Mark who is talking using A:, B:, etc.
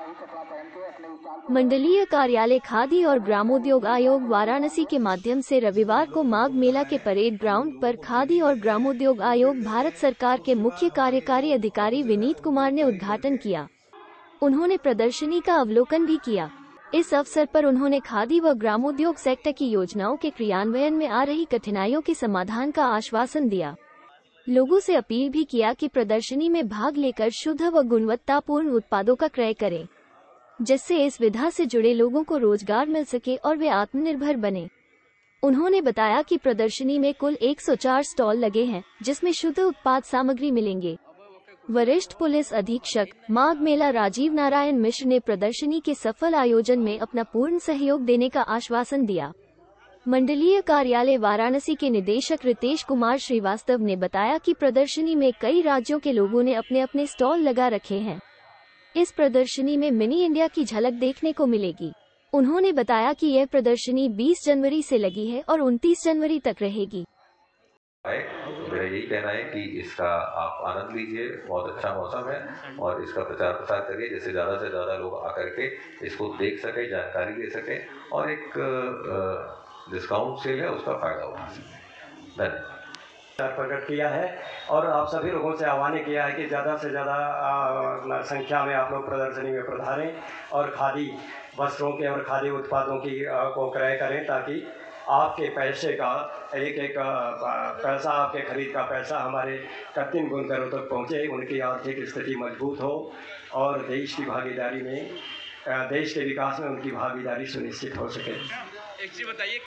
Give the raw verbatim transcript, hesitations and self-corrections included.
A: मंडलीय कार्यालय खादी और ग्रामोद्योग आयोग वाराणसी के माध्यम से रविवार को माघ मेला के परेड ग्राउंड पर खादी और ग्रामोद्योग आयोग भारत सरकार के मुख्य कार्यकारी अधिकारी विनीत कुमार ने उद्घाटन किया। उन्होंने प्रदर्शनी का अवलोकन भी किया। इस अवसर पर उन्होंने खादी व ग्रामोद्योग सेक्टर की योजनाओं के क्रियान्वयन में आ रही कठिनाइयों के समाधान का आश्वासन दिया। लोगों से अपील भी किया कि प्रदर्शनी में भाग लेकर शुद्ध व गुणवत्तापूर्ण उत्पादों का क्रय करें, जिससे इस विधा से जुड़े लोगों को रोजगार मिल सके और वे आत्मनिर्भर बने। उन्होंने बताया कि प्रदर्शनी में कुल एक सौ चार स्टॉल लगे हैं, जिसमें शुद्ध उत्पाद सामग्री मिलेंगे। वरिष्ठ पुलिस अधीक्षक माघ मेला राजीव नारायण मिश्र ने प्रदर्शनी के सफल आयोजन में अपना पूर्ण सहयोग देने का आश्वासन दिया। मंडलीय कार्यालय वाराणसी के निदेशक रितेश कुमार श्रीवास्तव ने बताया कि प्रदर्शनी में कई राज्यों के लोगों ने अपने अपने स्टॉल लगा रखे हैं। इस प्रदर्शनी में मिनी इंडिया की झलक देखने को मिलेगी। उन्होंने बताया कि यह प्रदर्शनी बीस जनवरी से लगी है और उनतीस जनवरी तक रहेगी।
B: तो मेरा यही कहना है कि इसका आप आनंद लीजिए, बहुत अच्छा मौसम है और इसका प्रचार प्रसार करिए, जिससे ज़्यादा से ज़्यादा लोग आकर के इसको देख सकें, जानकारी ले सकें और एक डिस्काउंट सेल है उसका फायदा उठा सकें। धन्यवाद।
C: प्रकट किया है और आप सभी लोगों से आह्वान किया है कि ज़्यादा से ज़्यादा संख्या में आप लोग प्रदर्शनी में पधारें और खादी वस्त्रों के और खादी उत्पादों की को क्रय करें, ताकि आपके पैसे का एक एक पैसा, आपके खरीद का पैसा हमारे कृत्रिम बुनकरों तक पहुँचे, उनकी आर्थिक स्थिति मजबूत हो और देश की भागीदारी में, देश के विकास में उनकी भागीदारी सुनिश्चित हो सके।
D: एक चीज़ बताइए।